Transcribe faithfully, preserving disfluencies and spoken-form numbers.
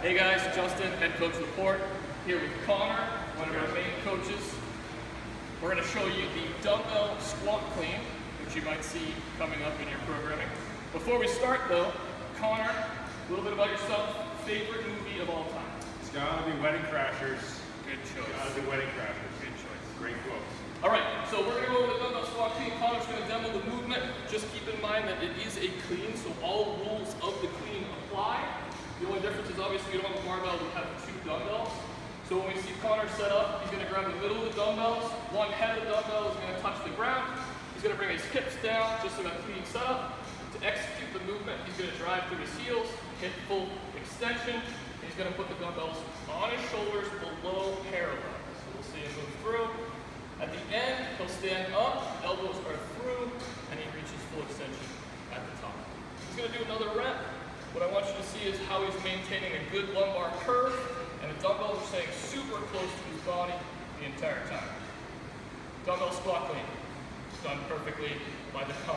Hey guys, Justin, Head Coach Report, here with Connor, one of our main coaches. We're going to show you the dumbbell squat clean, which you might see coming up in your programming. Before we start though, Connor, a little bit about yourself, favorite movie of all time? It's gotta be Wedding Crashers. Good choice. It's gotta be Wedding Crashers. Good choice. Great quotes. Alright, so we're going to go over the dumbbell squat clean. Connor's going to demo the movement. Just keep in mind that it is a clean, so all rules of the clean apply. The only difference is obviously we don't have a barbell, we have two dumbbells. So when we see Connor set up, he's going to grab the middle of the dumbbells. One head of the dumbbell is going to touch the ground. He's going to bring his hips down, just like a clean setup. To execute the movement, he's going to drive through his heels, hit full extension. He's going to put the dumbbells on his shoulders below parallel. So we'll see him move through. At the end, he'll stand up, elbows are through, and he reaches full extension at the top. He's going to do another rep. What I want you to see is how he's maintaining a good lumbar curve, and the dumbbells are staying super close to his body the entire time. Dumbbell squat clean, done perfectly by the